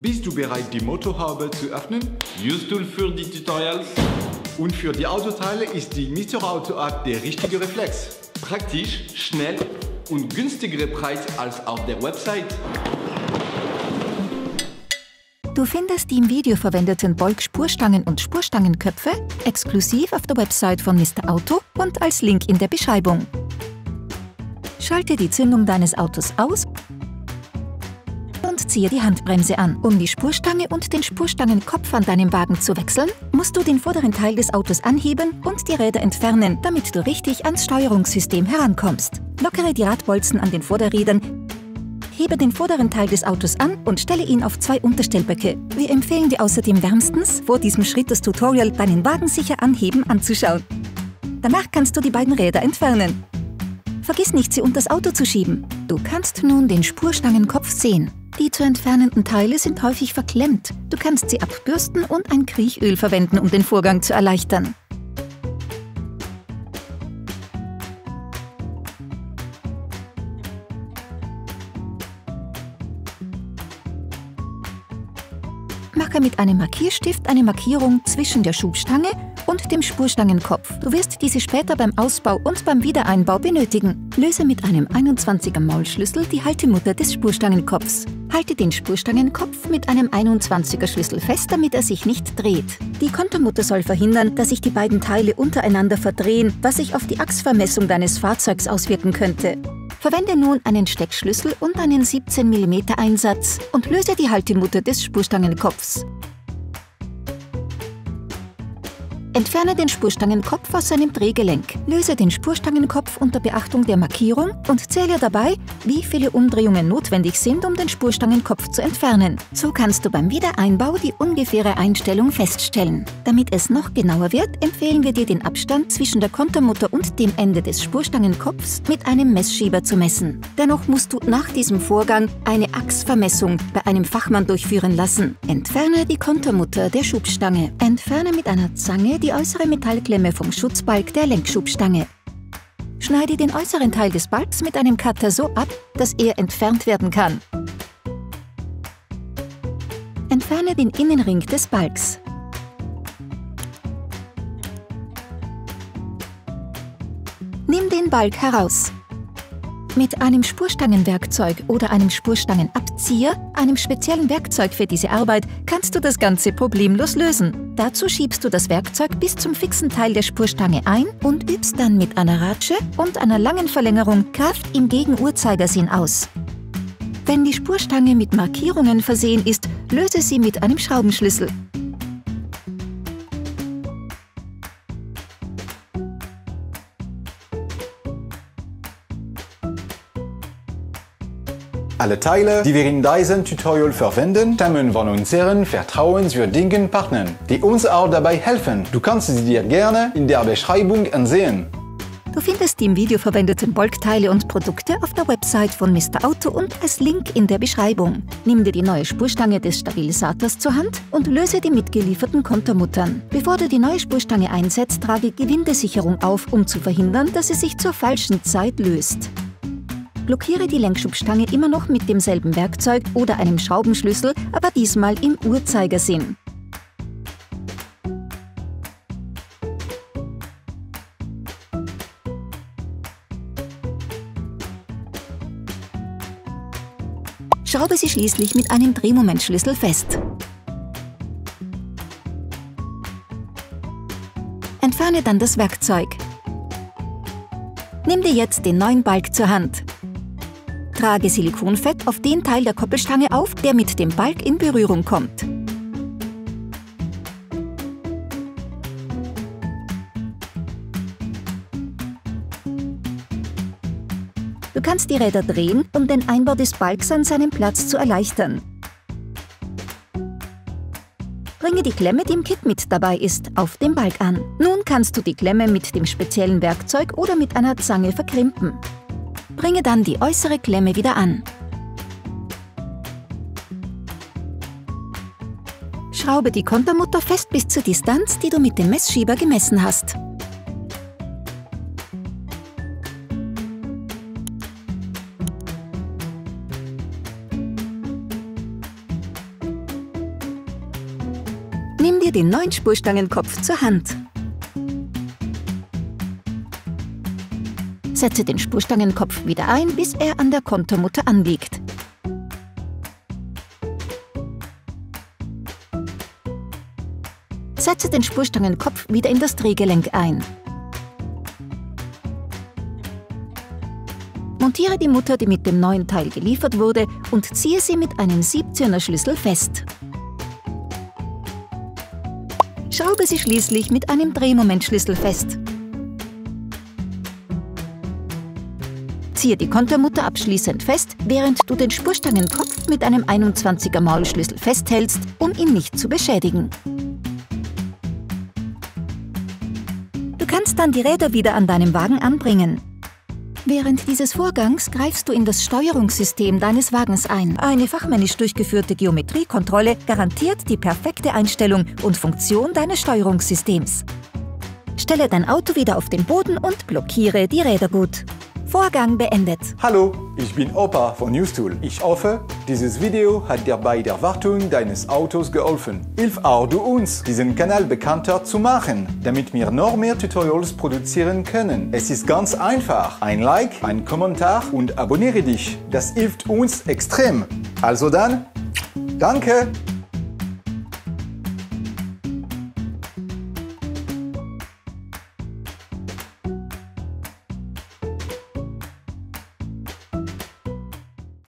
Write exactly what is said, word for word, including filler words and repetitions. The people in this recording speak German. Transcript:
Bist du bereit, die Motorhaube zu öffnen? Useful für die Tutorials. Und für die Autoteile ist die Mister Auto App der richtige Reflex. Praktisch, schnell und günstigere Preis als auf der Website. Du findest die im Video verwendeten Bolk-Spurstangen und Spurstangenköpfe exklusiv auf der Website von Mister Auto und als Link in der Beschreibung. Schalte die Zündung deines Autos aus und ziehe die Handbremse an. Um die Spurstange und den Spurstangenkopf an deinem Wagen zu wechseln, musst du den vorderen Teil des Autos anheben und die Räder entfernen, damit du richtig ans Steuerungssystem herankommst. Lockere die Radbolzen an den Vorderrädern, hebe den vorderen Teil des Autos an und stelle ihn auf zwei Unterstellböcke. Wir empfehlen dir außerdem wärmstens, vor diesem Schritt des Tutorial deinen Wagen sicher anheben anzuschauen. Danach kannst du die beiden Räder entfernen. Vergiss nicht, sie unter das Auto zu schieben. Du kannst nun den Spurstangenkopf sehen. Die zu entfernenden Teile sind häufig verklemmt. Du kannst sie abbürsten und ein Kriechöl verwenden, um den Vorgang zu erleichtern. Mache mit einem Markierstift eine Markierung zwischen der Schubstange und dem Spurstangenkopf. Du wirst diese später beim Ausbau und beim Wiedereinbau benötigen. Löse mit einem einundzwanziger Maulschlüssel die Haltemutter des Spurstangenkopfs. Halte den Spurstangenkopf mit einem einundzwanziger Schlüssel fest, damit er sich nicht dreht. Die Kontermutter soll verhindern, dass sich die beiden Teile untereinander verdrehen, was sich auf die Achsvermessung deines Fahrzeugs auswirken könnte. Verwende nun einen Steckschlüssel und einen siebzehn Millimeter Einsatz und löse die Haltemutter des Spurstangenkopfs. Entferne den Spurstangenkopf aus seinem Drehgelenk. Löse den Spurstangenkopf unter Beachtung der Markierung und zähle dabei, wie viele Umdrehungen notwendig sind, um den Spurstangenkopf zu entfernen. So kannst du beim Wiedereinbau die ungefähre Einstellung feststellen. Damit es noch genauer wird, empfehlen wir dir, den Abstand zwischen der Kontermutter und dem Ende des Spurstangenkopfs mit einem Messschieber zu messen. Dennoch musst du nach diesem Vorgang eine Achsvermessung bei einem Fachmann durchführen lassen. Entferne die Kontermutter der Schubstange. Entferne mit einer Zange die äußere Metallklemme vom Schutzbalg der Lenkschubstange. Schneide den äußeren Teil des Balgs mit einem Cutter so ab, dass er entfernt werden kann. Entferne den Innenring des Balgs. Nimm den Balg heraus. Mit einem Spurstangenwerkzeug oder einem Spurstangenabzieher, einem speziellen Werkzeug für diese Arbeit, kannst du das Ganze problemlos lösen. Dazu schiebst du das Werkzeug bis zum fixen Teil der Spurstange ein und übst dann mit einer Ratsche und einer langen Verlängerung Kraft im Gegenuhrzeigersinn aus. Wenn die Spurstange mit Markierungen versehen ist, löse sie mit einem Schraubenschlüssel. Alle Teile, die wir in diesem Tutorial verwenden, stammen von unseren vertrauenswürdigen Partnern, die uns auch dabei helfen. Du kannst sie dir gerne in der Beschreibung ansehen. Du findest die im Video verwendeten Bolk-Teile und Produkte auf der Website von Mister Auto und als Link in der Beschreibung. Nimm dir die neue Spurstange des Stabilisators zur Hand und löse die mitgelieferten Kontermuttern. Bevor du die neue Spurstange einsetzt, trage Gewindesicherung auf, um zu verhindern, dass sie sich zur falschen Zeit löst. Blockiere die Lenkschubstange immer noch mit demselben Werkzeug oder einem Schraubenschlüssel, aber diesmal im Uhrzeigersinn. Schraube sie schließlich mit einem Drehmomentschlüssel fest. Entferne dann das Werkzeug. Nimm dir jetzt den neuen Balg zur Hand. Trage Silikonfett auf den Teil der Koppelstange auf, der mit dem Balg in Berührung kommt. Du kannst die Räder drehen, um den Einbau des Balgs an seinen Platz zu erleichtern. Bringe die Klemme, die im Kit mit dabei ist, auf den Balg an. Nun kannst du die Klemme mit dem speziellen Werkzeug oder mit einer Zange verkrimpen. Bringe dann die äußere Klemme wieder an. Schraube die Kontermutter fest bis zur Distanz, die du mit dem Messschieber gemessen hast. Nimm dir den neuen Spurstangenkopf zur Hand. Setze den Spurstangenkopf wieder ein, bis er an der Kontermutter anliegt. Setze den Spurstangenkopf wieder in das Drehgelenk ein. Montiere die Mutter, die mit dem neuen Teil geliefert wurde, und ziehe sie mit einem Siebzehner-Schlüssel fest. Schraube sie schließlich mit einem Drehmomentschlüssel fest. Ziehe die Kontermutter abschließend fest, während du den Spurstangenkopf mit einem einundzwanziger Maulschlüssel festhältst, um ihn nicht zu beschädigen. Du kannst dann die Räder wieder an deinem Wagen anbringen. Während dieses Vorgangs greifst du in das Steuerungssystem deines Wagens ein. Eine fachmännisch durchgeführte Geometriekontrolle garantiert die perfekte Einstellung und Funktion deines Steuerungssystems. Stelle dein Auto wieder auf den Boden und blockiere die Räder gut. Vorgang beendet. Hallo, ich bin Opa von Newstool. Ich hoffe, dieses Video hat dir bei der Wartung deines Autos geholfen. Hilf auch du uns, diesen Kanal bekannter zu machen, damit wir noch mehr Tutorials produzieren können. Es ist ganz einfach. Ein Like, ein Kommentar und abonniere dich. Das hilft uns extrem. Also dann, danke!